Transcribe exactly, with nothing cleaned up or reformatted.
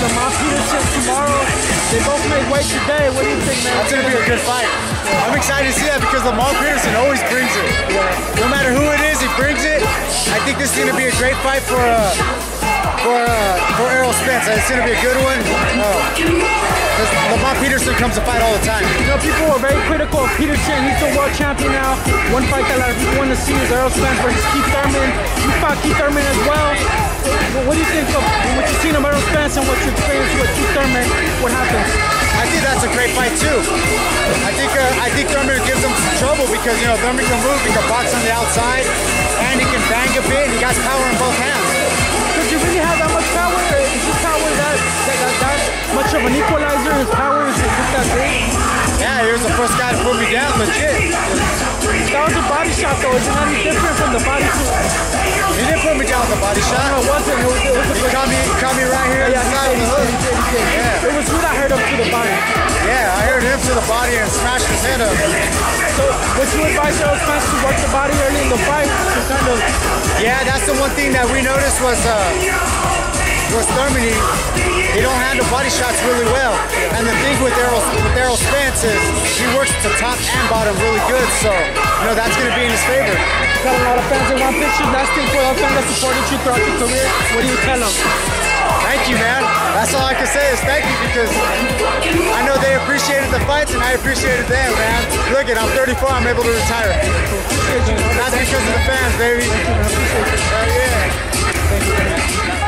Lamont Peterson tomorrow. They both made weight today. What do you think, man? That's going to be a good fight. I'm excited to see that because Lamont Peterson always brings it. No matter who it is, he brings it. I think this is going to be a great fight for uh, for uh, for Errol Spence. It's going to be a good one. Uh, Lamont Peterson comes to fight all the time. You know, people are very critical of Peterson. He's the world champion now. One fight that a lot of people want to see is Errol Spence versus Keith Thurman. You fought Keith Thurman as well. What do you think of what you've seen of Errol Spence and what you experienced with Keith Thurman? What happens? I think that's a great fight too. I think uh, I think Thurman gives him some trouble because, you know, Thurman can move, he can box on the outside, and he can bang a bit, and he got power in both hands. Does he really have that much power? Is his power that that, that, that much of an equalizer? His power is that big? Yeah, he was the first guy to put me down, legit. That was a body shot though. Is it any different from the body shot? He didn't put me down with the body shot. No, it wasn't. It was, it was a he caught me, caught me right here yeah, on the side of the hook. He did, he did. Yeah. It was you that hurt him to the body. Yeah, I hurt him to the body and smashed his head up. So, would you advise Errol Spence to work the body early in the fight to kind of? Yeah, that's the one thing that we noticed was uh, was Thurman. He, he don't handle body shots really well. And the thing with Errol with Errol Spence is he works the top and bottom really good. So, you know, that's going to be in his favor. Got a lot of fans that want pictures. Last thing for the fans that supported you throughout your career, what do you tell them? Thank you, man. That's all I can say is thank you because I know they appreciated the fights and I appreciated them, man. Look at, I'm thirty-four, I'm able to retire. That's because of the fans, baby. Thank you, man. I appreciate it. Uh, yeah. Thank you, man.